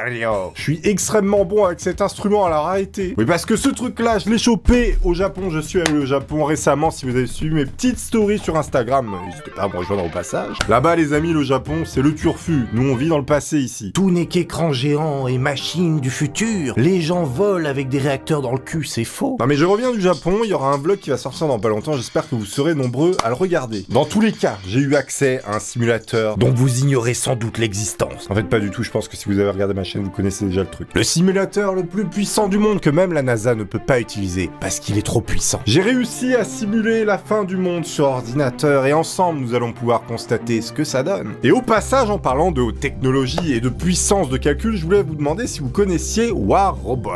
Mario. Je suis extrêmement bon avec cet instrument, alors arrêtez. Oui, parce que ce truc-là, je l'ai chopé au Japon. Je suis allé au Japon récemment. Si vous avez suivi mes petites stories sur Instagram, n'hésitez pas à me rejoindre au passage. Là-bas, les amis, le Japon, c'est le turfu. Nous, on vit dans le passé ici. Tout n'est qu'écran géant et machine du futur. Les gens volent avec des réacteurs dans le cul, c'est faux. Non mais je reviens du Japon, il y aura un vlog qui va sortir dans pas longtemps, j'espère que vous serez nombreux à le regarder. Dans tous les cas, j'ai eu accès à un simulateur dont vous ignorez sans doute l'existence. En fait pas du tout, je pense que si vous avez regardé ma chaîne, vous connaissez déjà le truc. Le simulateur le plus puissant du monde que même la NASA ne peut pas utiliser, parce qu'il est trop puissant. J'ai réussi à simuler la fin du monde sur ordinateur et ensemble nous allons pouvoir constater ce que ça donne. Et au passage, en parlant de haute technologie et de puissance de calcul, je voulais vous demander si vous connaissiez War Robots.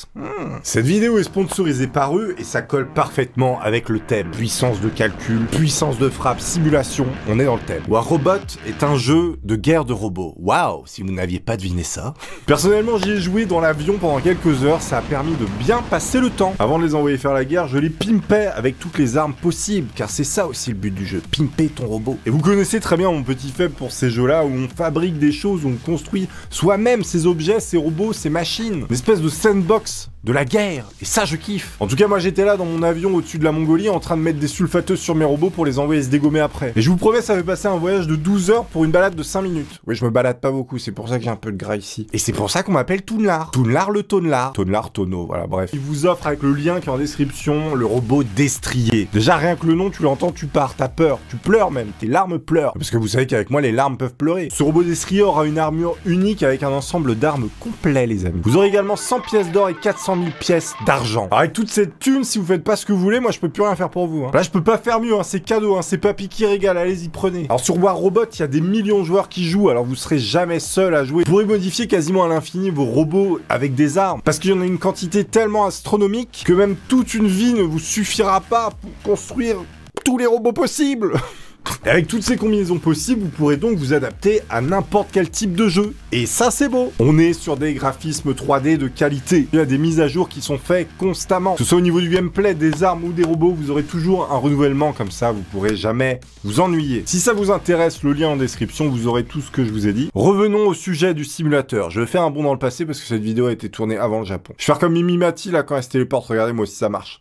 Cette vidéo est sponsorisée par eux et ça colle parfaitement avec le thème. Puissance de calcul, puissance de frappe, simulation, on est dans le thème. War Robot est un jeu de guerre de robots. Waouh, si vous n'aviez pas deviné ça. Personnellement, j'y ai joué dans l'avion pendant quelques heures, ça a permis de bien passer le temps. Avant de les envoyer faire la guerre, je les pimpais avec toutes les armes possibles, car c'est ça aussi le but du jeu, pimper ton robot. Et vous connaissez très bien mon petit faible pour ces jeux-là où on fabrique des choses, où on construit soi-même ces objets, ces robots, ces machines. Une espèce de sandbox de la guerre, et ça je kiffe. En tout cas moi j'étais là dans mon avion au-dessus de la Mongolie en train de mettre des sulfateuses sur mes robots pour les envoyer se dégommer après. Et je vous promets ça fait passer un voyage de 12 heures pour une balade de 5 minutes. Oui je me balade pas beaucoup, c'est pour ça que j'ai un peu de gras ici. Et c'est pour ça qu'on m'appelle Toonlar. Toonlar le Toonlar. Toonlar Tono, voilà bref. Il vous offre avec le lien qui est en description le robot destrier. Déjà rien que le nom tu l'entends, tu pars, t'as peur, tu pleures même, tes larmes pleurent. Parce que vous savez qu'avec moi les larmes peuvent pleurer. Ce robot destrier aura une armure unique avec un ensemble d'armes complet les amis. Vous aurez également 100 pièces d'or et 400 000 pièces d'argent. Avec toute cette thune, si vous faites pas ce que vous voulez, moi je peux plus rien faire pour vous. Là je peux pas faire mieux, c'est cadeau, c'est papy qui régale, allez-y prenez. Alors sur War Robot, il y a des millions de joueurs qui jouent, alors vous serez jamais seul à jouer. Vous pourrez modifier quasiment à l'infini vos robots avec des armes, parce qu'il y en a une quantité tellement astronomique que même toute une vie ne vous suffira pas pour construire tous les robots possibles. Et avec toutes ces combinaisons possibles, vous pourrez donc vous adapter à n'importe quel type de jeu. Et ça, c'est beau. On est sur des graphismes 3D de qualité. Il y a des mises à jour qui sont faites constamment. Que ce soit au niveau du gameplay, des armes ou des robots, vous aurez toujours un renouvellement comme ça. Vous pourrez jamais vous ennuyer. Si ça vous intéresse, le lien en description, vous aurez tout ce que je vous ai dit. Revenons au sujet du simulateur. Je vais faire un bond dans le passé parce que cette vidéo a été tournée avant le Japon. Je vais faire comme Mimi Mati là quand elle se téléporte. Regardez moi si ça marche.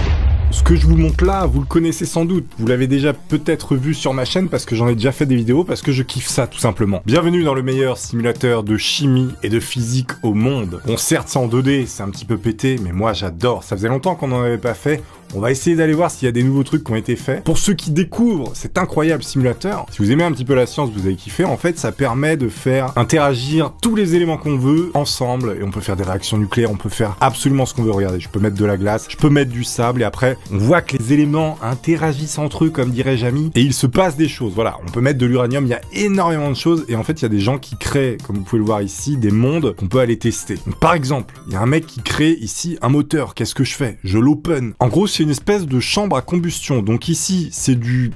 Ce que je vous montre là, vous le connaissez sans doute. Vous l'avez déjà peut-être vu sur ma chaîne parce que j'en ai déjà fait des vidéos, parce que je kiffe ça tout simplement. Bienvenue dans le meilleur simulateur de chimie et de physique au monde. Bon certes c'est en 2D, c'est un petit peu pété, mais moi j'adore. Ça faisait longtemps qu'on n'en avait pas fait. On va essayer d'aller voir s'il y a des nouveaux trucs qui ont été faits. Pour ceux qui découvrent cet incroyable simulateur, si vous aimez un petit peu la science, vous avez kiffé, en fait, ça permet de faire interagir tous les éléments qu'on veut ensemble, et on peut faire des réactions nucléaires, on peut faire absolument ce qu'on veut. Regardez, je peux mettre de la glace, je peux mettre du sable, et après, on voit que les éléments interagissent entre eux, comme dirait Jamy, et il se passe des choses. Voilà, on peut mettre de l'uranium, il y a énormément de choses, et en fait, il y a des gens qui créent, comme vous pouvez le voir ici, des mondes qu'on peut aller tester. Donc, par exemple, il y a un mec qui crée ici un moteur. Qu'est-ce que je fais? Je l'open. En gros, c'est une espèce de chambre à combustion. Donc ici, c'est du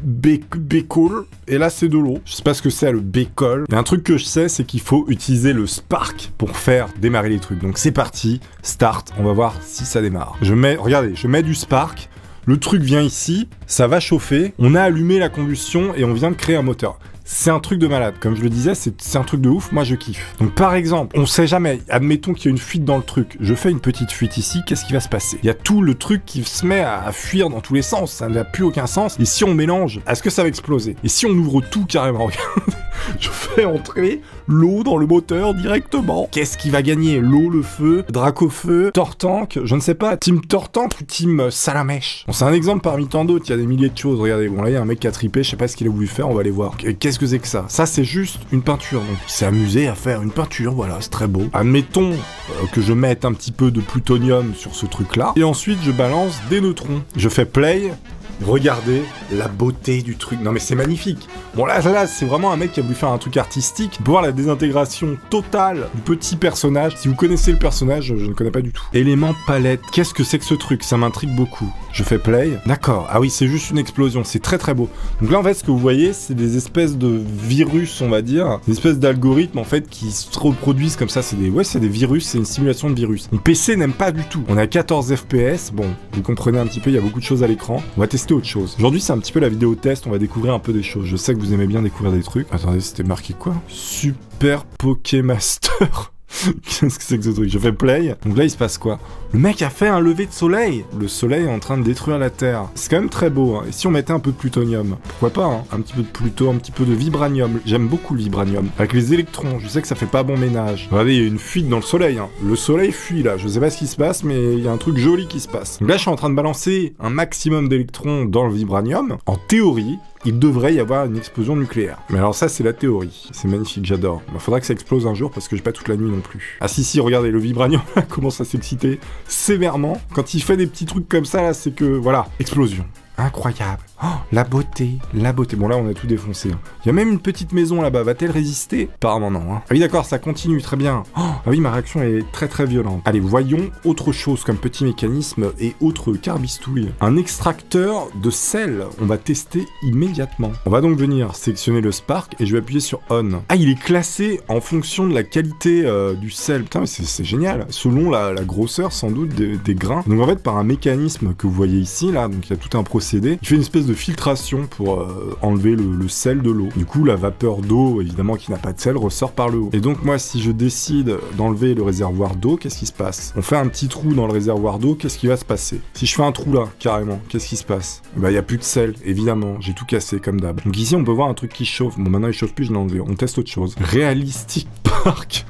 bécol, et là, c'est de l'eau. Je sais pas ce que c'est le bécol. Mais un truc que je sais, c'est qu'il faut utiliser le spark pour faire démarrer les trucs. Donc c'est parti, start, on va voir si ça démarre. Regardez, je mets du spark, le truc vient ici, ça va chauffer, on a allumé la combustion et on vient de créer un moteur. C'est un truc de malade, comme je le disais, c'est un truc de ouf, moi je kiffe. Donc par exemple, on sait jamais, admettons qu'il y a une fuite dans le truc, je fais une petite fuite ici, qu'est-ce qui va se passer? Il y a tout le truc qui se met à fuir dans tous les sens, ça n'a plus aucun sens, et si on mélange, est-ce que ça va exploser? Et si on ouvre tout carrément, regardez, je fais entrer l'eau dans le moteur directement. Qu'est-ce qui va gagner? L'eau, le feu, Dracofeu, Tortank, je ne sais pas, Team Tortank ou Team Salamèche? Bon, c'est un exemple parmi tant d'autres, il y a des milliers de choses, regardez, bon là il y a un mec qui a tripé, je sais pas ce qu'il a voulu faire, on va aller voir. Qu'est-ce que c'est que ça? Ça c'est juste une peinture, donc il s'est amusé à faire une peinture, voilà, c'est très beau. Admettons que je mette un petit peu de plutonium sur ce truc là, et ensuite je balance des neutrons. Je fais play. Regardez la beauté du truc. Non mais c'est magnifique. Bon là c'est vraiment un mec qui a voulu faire un truc artistique. Pour voir la désintégration totale du petit personnage. Si vous connaissez le personnage, je ne connais pas du tout. Élément palette. Qu'est-ce que c'est que ce truc? Ça m'intrigue beaucoup. Je fais play. D'accord. Ah oui, c'est juste une explosion. C'est très très beau. Donc là en fait ce que vous voyez, c'est des espèces de virus, on va dire. Des espèces d'algorithmes en fait qui se reproduisent comme ça. C'est des virus, c'est une simulation de virus. Mon PC n'aime pas du tout. On a 14 FPS. Bon, vous comprenez un petit peu, il y a beaucoup de choses à l'écran. On va tester autre chose. Aujourd'hui, c'est un petit peu la vidéo test, on va découvrir un peu des choses. Je sais que vous aimez bien découvrir des trucs. Attendez, c'était marqué quoi? Super Pokémaster. Qu'est-ce que c'est que ce truc? Je fais play. Donc là, il se passe quoi? Le mec a fait un lever de soleil. Le soleil est en train de détruire la Terre. C'est quand même très beau. Hein. Et si on mettait un peu de plutonium? Pourquoi pas, hein? Un petit peu de pluto, un petit peu de vibranium. J'aime beaucoup le vibranium. Avec les électrons, je sais que ça fait pas bon ménage. Regardez, il y a une fuite dans le soleil. Hein. Le soleil fuit là. Je sais pas ce qui se passe, mais il y a un truc joli qui se passe. Donc là, je suis en train de balancer un maximum d'électrons dans le vibranium. En théorie, il devrait y avoir une explosion nucléaire. Mais alors ça, c'est la théorie. C'est magnifique, j'adore. Bah, faudra que ça explose un jour parce que j'ai pas toute la nuit non plus. Ah si, regardez, le vibranium commence à s'exciter sévèrement. Quand il fait des petits trucs comme ça, là, c'est que, voilà, explosion. Incroyable. Oh, la beauté, la beauté. Bon, là, on a tout défoncé. Hein. Il y a même une petite maison là-bas. Va-t-elle résister? Apparemment non. Hein. Ah oui, d'accord, ça continue, très bien. Oh, ah oui, ma réaction est très très violente. Allez, voyons autre chose comme petit mécanisme et autre carbistouille. Un extracteur de sel. On va tester immédiatement. On va donc venir sélectionner le spark et je vais appuyer sur on. Ah, il est classé en fonction de la qualité du sel. Putain, mais c'est génial. Selon la grosseur, sans doute, des grains. Donc en fait, par un mécanisme que vous voyez ici, là, donc il y a tout un procédé, il fait une espèce de filtration pour enlever le sel de l'eau. Du coup, la vapeur d'eau, évidemment, qui n'a pas de sel, ressort par le haut. Et donc, moi, si je décide d'enlever le réservoir d'eau, qu'est-ce qui se passe? On fait un petit trou dans le réservoir d'eau, qu'est-ce qui va se passer? Si je fais un trou là, carrément, qu'est-ce qui se passe? Bah, il n'y a plus de sel, évidemment. J'ai tout cassé, comme d'hab. Donc ici, on peut voir un truc qui chauffe. Bon, maintenant, il chauffe plus, je l'ai enlevé. On teste autre chose. Realistic Park.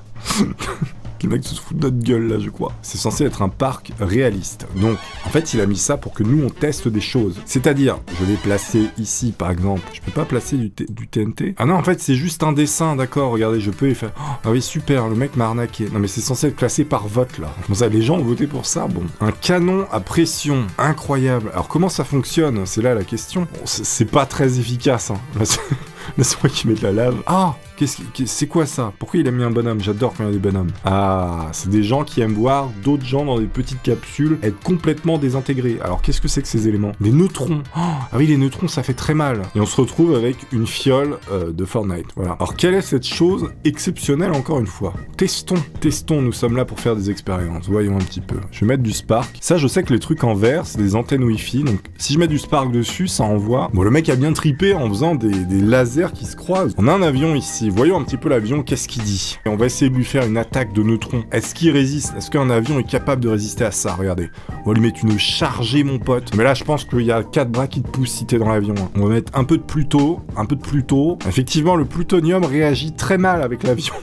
Le mec se fout de notre gueule là, je crois. C'est censé être un parc réaliste. Donc, en fait, il a mis ça pour que nous, on teste des choses. C'est-à-dire, je l'ai placé ici, par exemple. Je peux pas placer du TNT? Ah non, en fait, c'est juste un dessin, d'accord. Regardez, je peux y faire... Oh, ah oui, super, le mec m'a arnaqué. Non, mais c'est censé être classé par vote, là. Comme ça, les gens ont voté pour ça, bon. Un canon à pression. Incroyable. Alors, comment ça fonctionne? C'est là la question. Bon, c'est pas très efficace, hein. Là, c'est moi qui mets de la lave. Ah, c'est quoi ça? Pourquoi il a mis un bonhomme? J'adore quand il y a des bonhommes. Ah, c'est des gens qui aiment voir d'autres gens dans des petites capsules être complètement désintégrés. Alors, qu'est-ce que c'est que ces éléments? Des neutrons. Oh, ah oui, les neutrons, ça fait très mal. Et on se retrouve avec une fiole de Fortnite. Voilà. Alors, quelle est cette chose exceptionnelle, encore une fois? Testons, nous sommes là pour faire des expériences. Voyons un petit peu. Je vais mettre du Spark. Ça, je sais que les trucs en vert, c'est des antennes Wi-Fi. Donc, si je mets du Spark dessus, ça envoie... Bon, le mec a bien tripé en faisant des lasers qui se croisent. On a un avion ici. Voyons un petit peu l'avion, qu'est-ce qu'il dit? Et on va essayer de lui faire une attaque de neutrons. Est-ce qu'il résiste? Est-ce qu'un avion est capable de résister à ça? Regardez. On va lui mettre une chargée, mon pote. Mais là, je pense qu'il y a 4 bras qui te poussent si t'es dans l'avion. On va mettre un peu de pluto. Effectivement, le plutonium réagit très mal avec l'avion.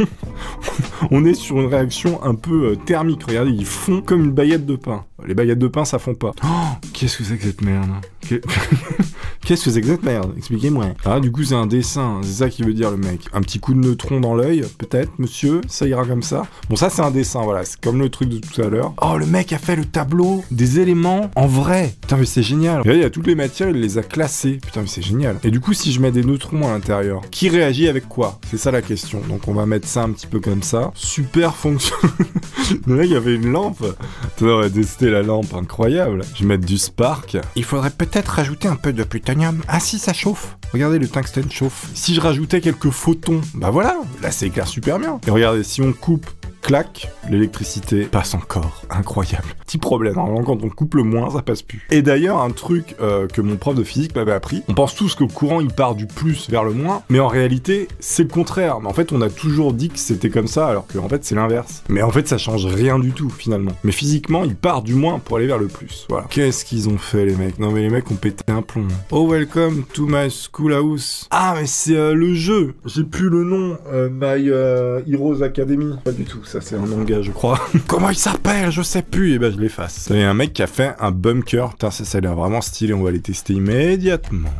On est sur une réaction un peu thermique. Regardez, ils fond comme une baguette de pain. Les baguettes de pain, ça fond pas. Oh, qu'est-ce que c'est que cette merde? Qu'est-ce que c'est que cette merde? Expliquez-moi. Ah, du coup, c'est un dessin. C'est ça qu'il veut dire, le mec. Un petit coup de neutron dans l'œil, peut-être, monsieur? Ça ira comme ça? Bon, ça, c'est un dessin, voilà. C'est comme le truc de tout à l'heure. Oh, le mec a fait le tableau des éléments en vrai. Putain, mais c'est génial. Et là, il y a toutes les matières, il les a classées. Putain, mais c'est génial. Et du coup, si je mets des neutrons à l'intérieur, qui réagit avec quoi? C'est ça la question. Donc, on va mettre ça un petit peu comme ça. Super fonction. Le mec avait une lampe. Attends, on va tester la lampe, incroyable. Je vais mettre du Spark. Il faudrait peut-être rajouter un peu de plutonium. Ah si, ça chauffe. Regardez, le tungstène chauffe. Si je rajoutais quelques photons, bah voilà, là ça éclaire super bien. Et regardez, si on coupe, clac, l'électricité passe encore. Incroyable. Petit problème, normalement quand on coupe le moins, ça passe plus. Et d'ailleurs, un truc que mon prof de physique m'avait appris, on pense tous que le courant il part du plus vers le moins, mais en réalité, c'est le contraire. Mais en fait, on a toujours dit que c'était comme ça, alors qu'en fait, c'est l'inverse. Mais en fait, ça change rien du tout, finalement. Mais physiquement, il part du moins pour aller vers le plus. Voilà. Qu'est-ce qu'ils ont fait, les mecs? Non, mais les mecs ont pété un plomb. Oh, welcome to my schoolhouse. Ah, mais c'est le jeu. J'ai plus le nom. My Heroes Academy. Pas du tout. Ça, c'est un manga, je crois. Comment il s'appelle? Je sais plus. Et ben, je l'efface. Il y a un mec qui a fait un bunker. Putain, ça a l'air vraiment stylé. On va les tester immédiatement.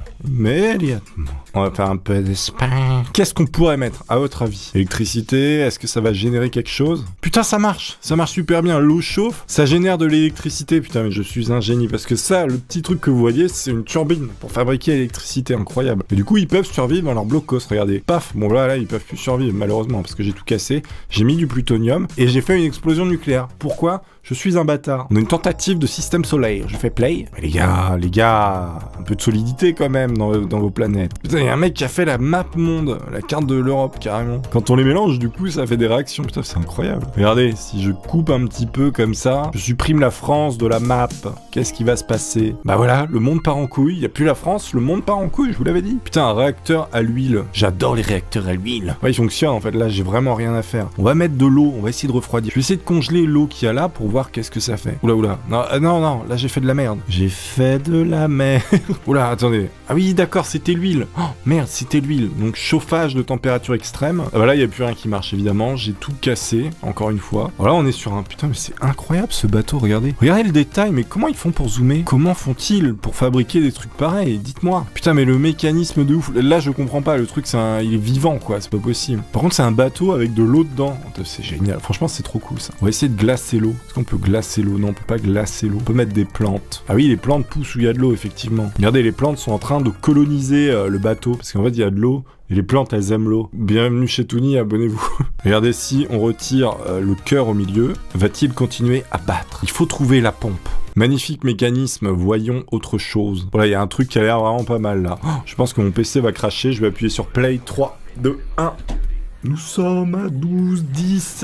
On va faire un peu de spam. Qu'est-ce qu'on pourrait mettre, à votre avis? Électricité, est-ce que ça va générer quelque chose? Putain, ça marche super bien. L'eau chauffe, ça génère de l'électricité. Putain, mais je suis un génie. Parce que ça, le petit truc que vous voyez, c'est une turbine pour fabriquer l'électricité. Incroyable. Et du coup, ils peuvent survivre dans leur blocos. Regardez. Paf. Bon, là, ils peuvent plus survivre, malheureusement, parce que j'ai tout cassé. J'ai mis du plutonium et j'ai fait une explosion nucléaire. Pourquoi? Je suis un bâtard. On a une tentative de système solaire. Je fais play. Mais les gars, un peu de solidité quand même. extrêmes dans vos planètes. Putain, il y a un mec qui a fait la map monde, la carte de l'Europe carrément. Quand on les mélange, du coup, ça fait des réactions. Putain, c'est incroyable. Regardez, si je coupe un petit peu comme ça, je supprime la France de la map. Qu'est-ce qui va se passer? Bah voilà, le monde part en couille. Il y a plus la France, le monde part en couille, je vous l'avais dit. Putain, un réacteur à l'huile. J'adore les réacteurs à l'huile. Ouais, il fonctionne en fait. Là, j'ai vraiment rien à faire. On va mettre de l'eau, on va essayer de refroidir. Je vais essayer de congeler l'eau qu'il y a là pour voir qu'est-ce que ça fait. Oula, oula. Non, non, là, j'ai fait de la merde. J'ai fait de la merde. Oula, attendez. Ah oui, d'accord, c'était l'huile. Oh, merde, c'était l'huile. Donc, chauffage de température extrême. Ah bah là, il n'y a plus rien qui marche, évidemment. J'ai tout cassé, encore une fois. Voilà, on est sur un... Putain, mais c'est incroyable, ce bateau, regardez. Regardez le détail, mais comment ils font pour zoomer? Comment font-ils pour fabriquer des trucs pareils? Dites-moi. Putain, mais le mécanisme de ouf. Là, je comprends pas. Le truc, il est vivant, quoi. C'est pas possible. Par contre, c'est un bateau avec de l'eau dedans. C'est génial. Franchement, c'est trop cool, ça. On va essayer de glacer l'eau. Est-ce qu'on peut glacer l'eau? Non, on peut pas glacer l'eau. On peut mettre des plantes. Ah oui, les plantes poussent où il y a de l'eau, effectivement. Regardez, les plantes sont en train de coloniser le bateau. Parce qu'en fait, il y a de l'eau. Et les plantes, elles aiment l'eau. Bienvenue chez Toony, abonnez-vous. Regardez, si on retire le cœur au milieu, va-t-il continuer à battre? Il faut trouver la pompe. Magnifique mécanisme, voyons autre chose. Voilà, il y a un truc qui a l'air vraiment pas mal, là. Oh, je pense que mon PC va cracher, je vais appuyer sur Play. 3, 2, 1... Nous sommes à 12, 10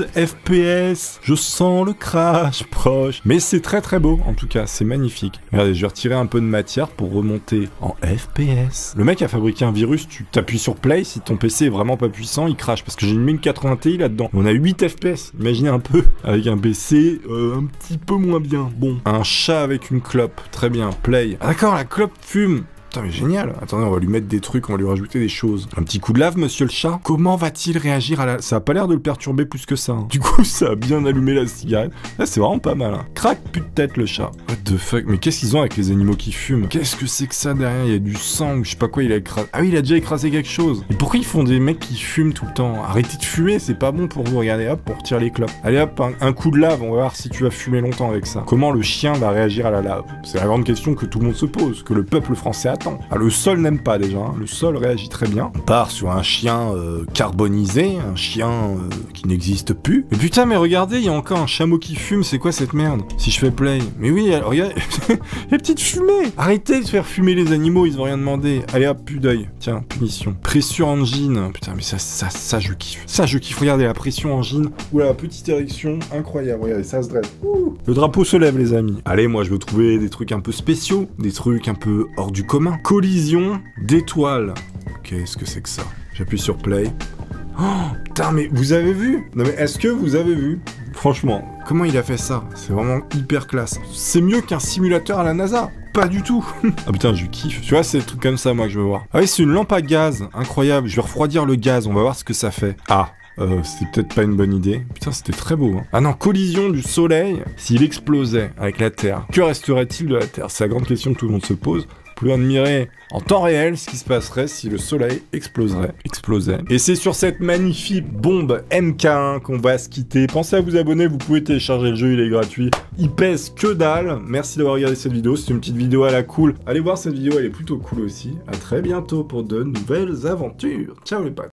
FPS. Je sens le crash proche. Mais c'est très très beau, en tout cas, c'est magnifique. Regardez, je vais retirer un peu de matière pour remonter en FPS. Le mec a fabriqué un virus, tu t'appuies sur Play, si ton PC est vraiment pas puissant, il crash. Parce que j'ai une 1080 Ti là-dedans. On a 8 FPS, imaginez un peu. Avec un PC un petit peu moins bien. Bon, un chat avec une clope, très bien, Play. Ah, d'accord, la clope fume. Putain, mais génial. Attendez, on va lui mettre des trucs, on va lui rajouter des choses. Un petit coup de lave, monsieur le chat. Comment va-t-il réagir à la... Ça a pas l'air de le perturber plus que ça. Hein. Du coup, ça a bien allumé la cigarette. Là, c'est vraiment pas mal. Hein. Crac, plus de tête, le chat. What the fuck? Mais qu'est-ce qu'ils ont avec les animaux qui fument? Qu'est-ce que c'est que ça derrière? Il y a du sang, je sais pas quoi, il a écrasé... Ah oui, il a déjà écrasé quelque chose. Et pourquoi ils font des mecs qui fument tout le temps? Arrêtez de fumer, c'est pas bon pour vous. Regardez, hop, on retire les clopes. Allez hop, un coup de lave, on va voir si tu vas fumer longtemps avec ça. Comment le chien va réagir à la lave? C'est la grande question que tout le monde se pose, que le peuple français attend. Ah, le sol n'aime pas déjà, hein. Le sol réagit très bien. On part sur un chien carbonisé, un chien qui n'existe plus. Mais putain, mais regardez, il y a encore un chameau qui fume, c'est quoi cette merde? Si je fais play. Mais oui, alors, regardez, les petites fumées. Arrêtez de faire fumer les animaux, ils ont rien demandé. Allez hop, plus d'œil. Tiens, punition. Pression engine. Putain, mais ça je kiffe. Ça je kiffe, regardez la pression engine. Oula, petite érection, incroyable, regardez, ça se dresse. Ouh. Le drapeau se lève, les amis. Allez, moi je veux trouver des trucs un peu spéciaux, des trucs un peu hors du commun. Collision d'étoiles. Qu'est-ce que c'est que ça? J'appuie sur play. Oh, putain, mais vous avez vu? Non mais est-ce que vous avez vu? Franchement, comment il a fait ça? C'est vraiment hyper classe. C'est mieux qu'un simulateur à la NASA. Pas du tout. Ah putain, je kiffe. Tu vois, c'est des trucs comme ça, moi, que je veux voir. Ah oui, c'est une lampe à gaz. Incroyable. Je vais refroidir le gaz. On va voir ce que ça fait. Ah. C'était peut-être pas une bonne idée. Putain, c'était très beau. Hein. Ah non, collision du soleil. S'il explosait avec la Terre, que resterait-il de la Terre? C'est la grande question que tout le monde se pose. Vous pouvez admirer en temps réel ce qui se passerait si le soleil explosait. Et c'est sur cette magnifique bombe MK1 qu'on va se quitter. Pensez à vous abonner, vous pouvez télécharger le jeu, il est gratuit. Il pèse que dalle. Merci d'avoir regardé cette vidéo, c'est une petite vidéo à la cool. Allez voir cette vidéo, elle est plutôt cool aussi. À très bientôt pour de nouvelles aventures. Ciao les potes.